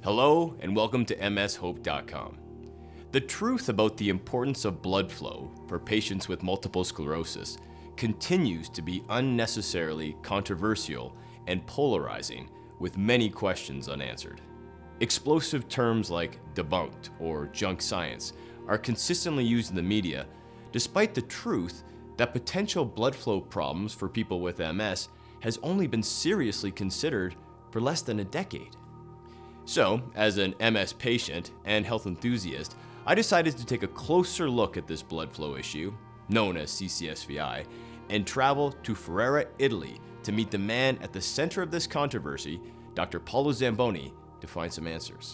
Hello and welcome to mshope.com. The truth about the importance of blood flow for patients with multiple sclerosis continues to be unnecessarily controversial and polarizing, with many questions unanswered. Explosive terms like debunked or junk science are consistently used in the media, despite the truth that potential blood flow problems for people with MS has only been seriously considered for less than a decade. So, as an MS patient and health enthusiast, I decided to take a closer look at this blood flow issue, known as CCSVI, and travel to Ferrara, Italy to meet the man at the center of this controversy, Dr. Paolo Zamboni, to find some answers.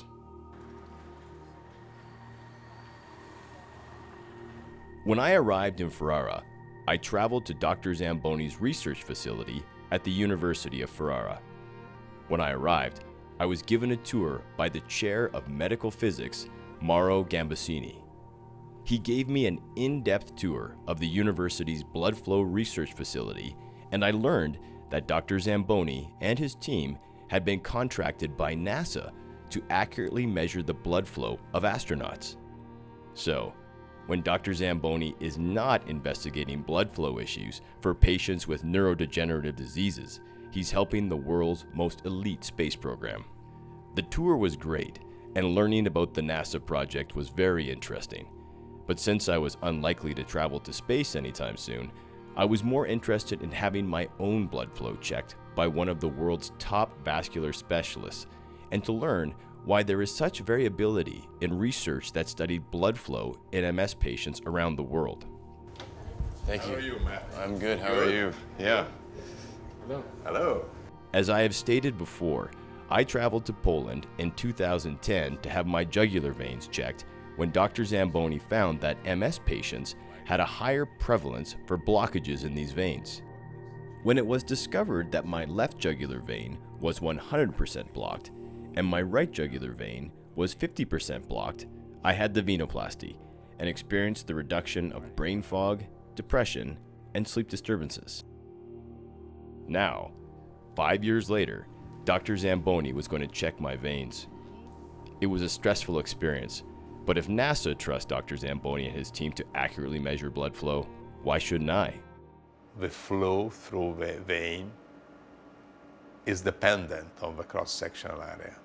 When I arrived in Ferrara, I traveled to Dr. Zamboni's research facility at the University of Ferrara. When I arrived, I was given a tour by the Chair of Medical Physics, Mauro Gambasini. He gave me an in-depth tour of the university's blood flow research facility, and I learned that Dr. Zamboni and his team had been contracted by NASA to accurately measure the blood flow of astronauts. So, when Dr. Zamboni is not investigating blood flow issues for patients with neurodegenerative diseases, he's helping the world's most elite space program. The tour was great, and learning about the NASA project was very interesting. But since I was unlikely to travel to space anytime soon, I was more interested in having my own blood flow checked by one of the world's top vascular specialists, and to learn why there is such variability in research that studied blood flow in MS patients around the world. Thank you. How are you, Matt? I'm good. How are you? Yeah. Hello. Hello. As I have stated before, I traveled to Poland in 2010 to have my jugular veins checked when Dr. Zamboni found that MS patients had a higher prevalence for blockages in these veins. When it was discovered that my left jugular vein was 100% blocked and my right jugular vein was 50% blocked, I had the venoplasty and experienced the reduction of brain fog, depression, and sleep disturbances. Now, 5 years later, Dr. Zamboni was going to check my veins. It was a stressful experience, but if NASA trusts Dr. Zamboni and his team to accurately measure blood flow, why shouldn't I? The flow through the vein is dependent on the cross-sectional area.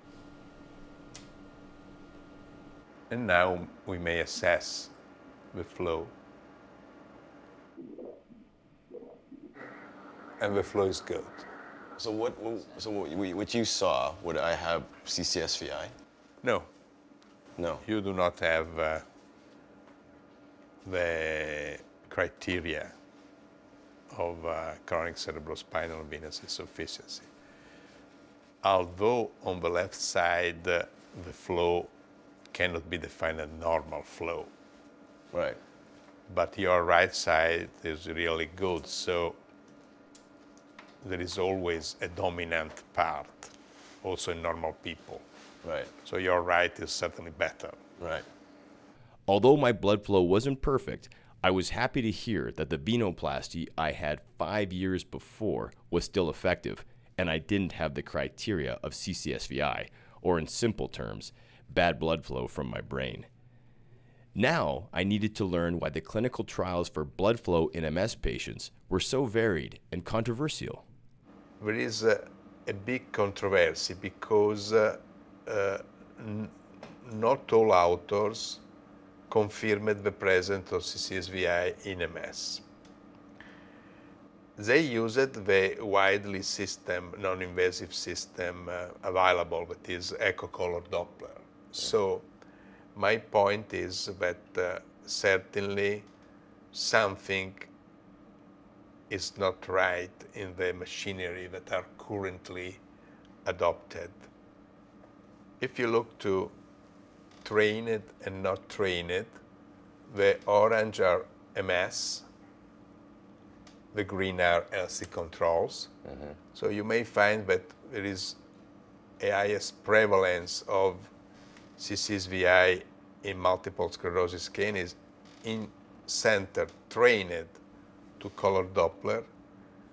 And now we may assess the flow. And the flow is good. So what you saw, would I have CCSVI? No. No. You do not have the criteria of chronic cerebrospinal venous insufficiency. Although on the left side, the flow cannot be defined as normal flow. Right. But your right side is really good, so there is always a dominant part, also in normal people. Right. So your right is certainly better. Right. Although my blood flow wasn't perfect, I was happy to hear that the venoplasty I had 5 years before was still effective, and I didn't have the criteria of CCSVI, or in simple terms, bad blood flow from my brain. Now, I needed to learn why the clinical trials for blood flow in MS patients were so varied and controversial. There is a big controversy because not all authors confirmed the presence of CCSVI in MS. They used the widely non-invasive system available, that is echo color Doppler. So my point is that certainly something is not right in the machinery that are currently adopted. If you look to trained and not trained, the orange are MS, the green are healthy controls. Mm-hmm. So you may find that there is a highest prevalence of CCSVI in multiple sclerosis cases in center trained to color Doppler,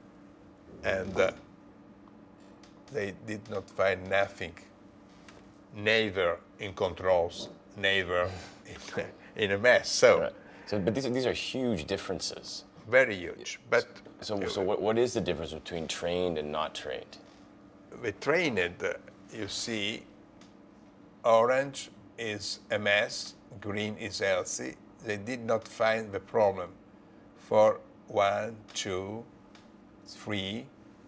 and they did not find never in controls, never in a mess. So, Right. So, but these are huge differences. very huge. But So what is the difference between trained and not trained? the trained, you see, orange is a mess, green is healthy. They did not find the problem for 1, 2, 3.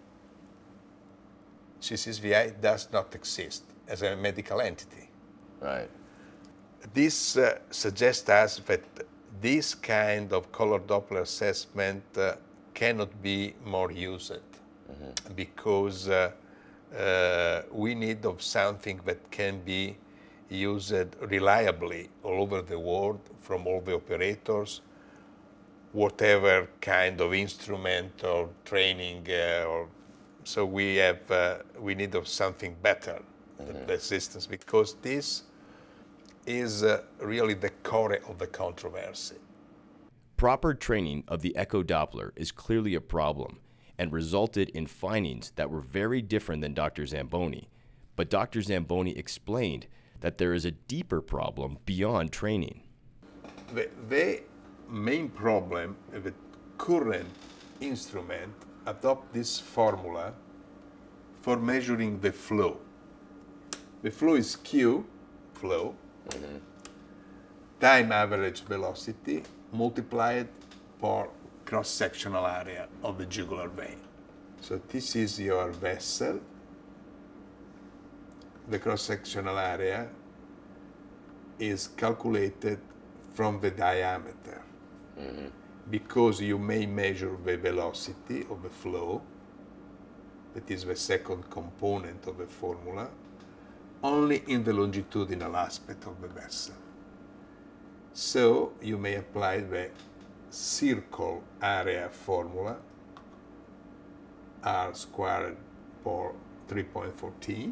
CCVI does not exist as a medical entity. Right. This suggests us that this kind of color Doppler assessment cannot be more used because we need of something that can be used reliably all over the world from all the operators, whatever kind of instrument or training so we need of something better than the assistance, because this is really the core of the controversy. Proper training of the echo Doppler is clearly a problem and resulted in findings that were very different than Dr. Zamboni. But Dr. Zamboni explained that there is a deeper problem beyond training. The main problem of the current instrument adopt this formula for measuring the flow. The flow is Q, flow, time average velocity multiplied for cross-sectional area of the jugular vein. So this is your vessel. The cross-sectional area is calculated from the diameter because you may measure the velocity of the flow, that is the second component of the formula, only in the longitudinal aspect of the vessel. So you may apply the circle area formula, r squared for 3.14,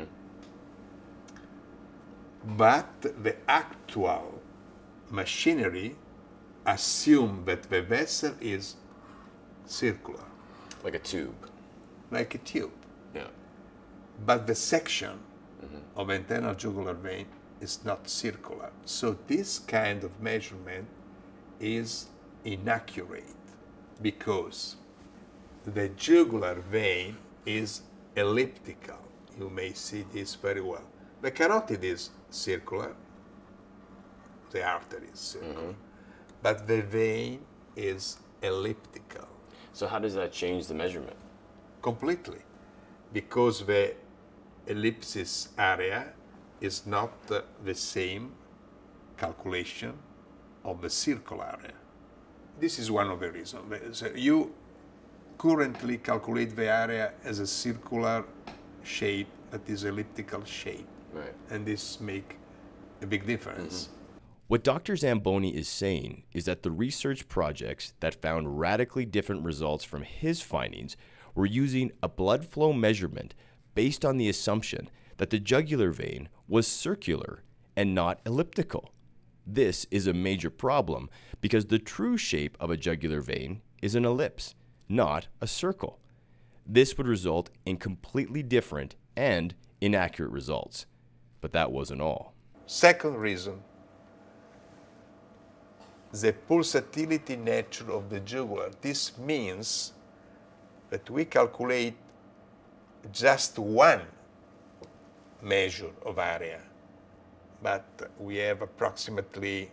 but the actual machinery assume that the vessel is circular, Like a tube. like a tube. Yeah. But the section of internal jugular vein is not circular. So this kind of measurement is inaccurate because the jugular vein is elliptical. You may see this very well. The carotid is circular, the artery is circular, but the vein is elliptical. So how does that change the measurement? Completely, because the ellipsis area is not the same calculation of the circle area. This is one of the reasons. So you currently calculate the area as a circular shape that is elliptical shape. Right. And this make a big difference. What Dr. Zamboni is saying is that the research projects that found radically different results from his findings were using a blood flow measurement based on the assumption that the jugular vein was circular and not elliptical. This is a major problem because the true shape of a jugular vein is an ellipse, not a circle. This would result in completely different and inaccurate results. But that wasn't all. Second reason, the pulsatility nature of the jugular. This means that we calculate just one measure of area, but we have approximately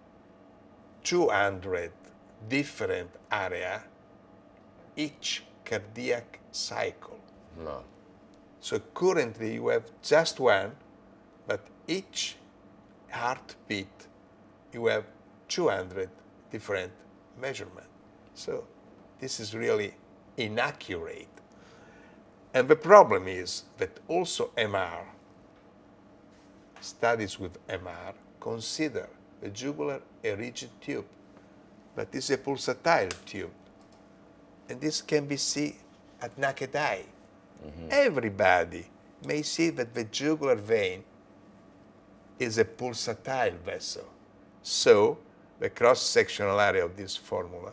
200 different area each cardiac cycle. No. So currently you have just one, but each heartbeat you have 200 different measurements. So this is really inaccurate. And the problem is that also MR, studies with MR, consider the jugular a rigid tube, but it's a pulsatile tube. And this can be seen at naked eye. Everybody may see that the jugular vein is a pulsatile vessel. So the cross-sectional area of this formula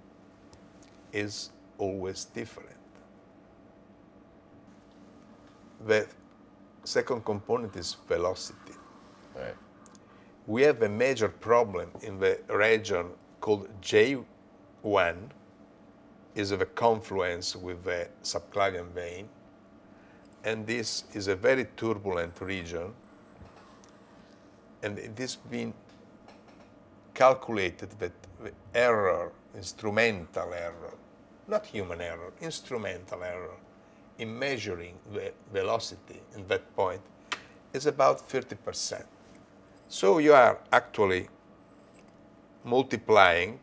is always different. The Second component is velocity. Right. We have a major problem in the region called J1, is the confluence with the subclavian vein, and this is a very turbulent region, and it has been calculated that the error, instrumental error, not human error, instrumental error, in measuring the velocity in that point is about 30%. So you are actually multiplying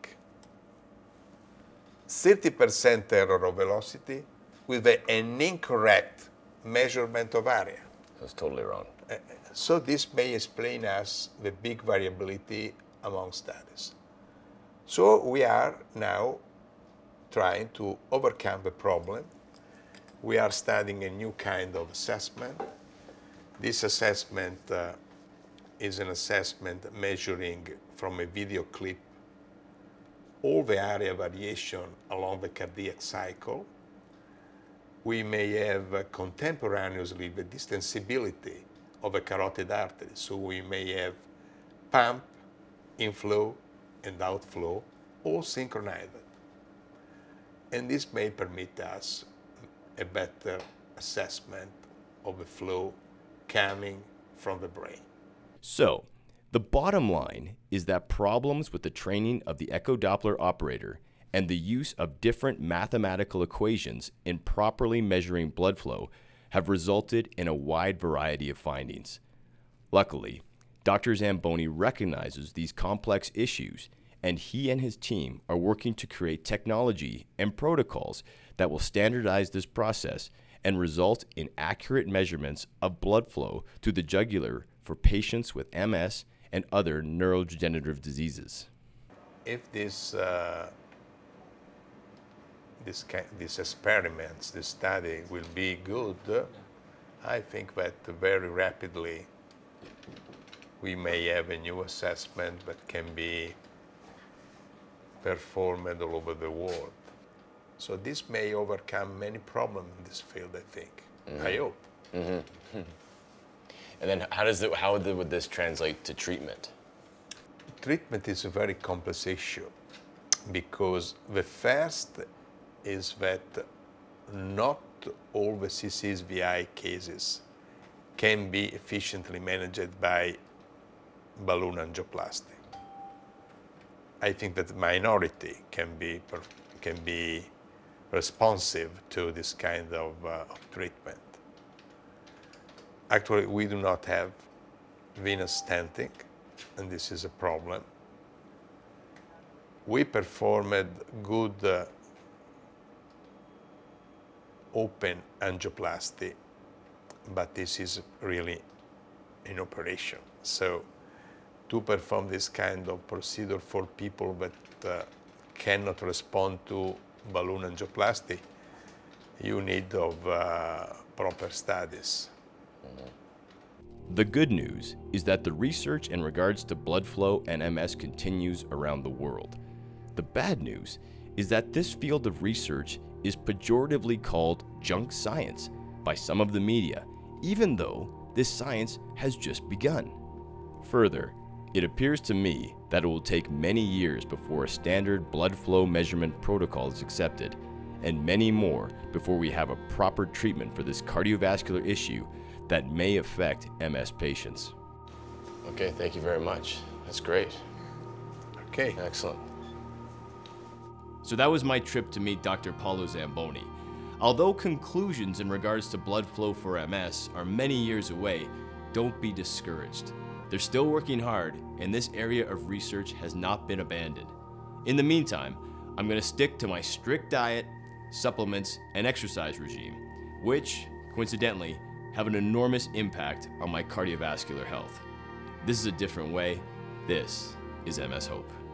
30% error of velocity with an incorrect measurement of area. That's totally wrong. So this may explain us the big variability among studies. So we are now trying to overcome the problem. We are studying a new kind of assessment. This assessment is an assessment measuring from a video clip all the area variation along the cardiac cycle. We may have contemporaneously the distensibility of a carotid artery. So we may have pump, inflow, and outflow, all synchronized. And this may permit us a better assessment of the flow coming from the brain. So, the bottom line is that problems with the training of the echo Doppler operator and the use of different mathematical equations in properly measuring blood flow have resulted in a wide variety of findings. Luckily, Dr. Zamboni recognizes these complex issues, and he and his team are working to create technology and protocols that will standardize this process and result in accurate measurements of blood flow to the jugular for patients with MS and other neurodegenerative diseases. If these experiments, this study will be good, I think that very rapidly we may have a new assessment that can be performed all over the world. So this may overcome many problems in this field, I think. Mm-hmm. I hope. Mm-hmm. And then how would this translate to treatment? Treatment is a very complex issue because the first is that not all the CCVI cases can be efficiently managed by balloon angioplasty. I think that the minority can be responsive to this kind of treatment. Actually, we do not have venous stenting, and this is a problem. We performed good open angioplasty, but this is really an operation. So to perform this kind of procedure for people that cannot respond to balloon angioplasty, you need of proper studies. The good news is that the research in regards to blood flow and MS continues around the world. The bad news is that this field of research is pejoratively called junk science by some of the media, even though this science has just begun. Further, it appears to me that it will take many years before a standard blood flow measurement protocol is accepted, and many more before we have a proper treatment for this cardiovascular issue that may affect MS patients. Okay, thank you very much. That's great. Okay. Excellent. So that was my trip to meet Dr. Paolo Zamboni. Although conclusions in regards to blood flow for MS are many years away, don't be discouraged. They're still working hard, and this area of research has not been abandoned. In the meantime, I'm going to stick to my strict diet, supplements, and exercise regime, which, coincidentally, have an enormous impact on my cardiovascular health. This is a different way. This is MS Hope.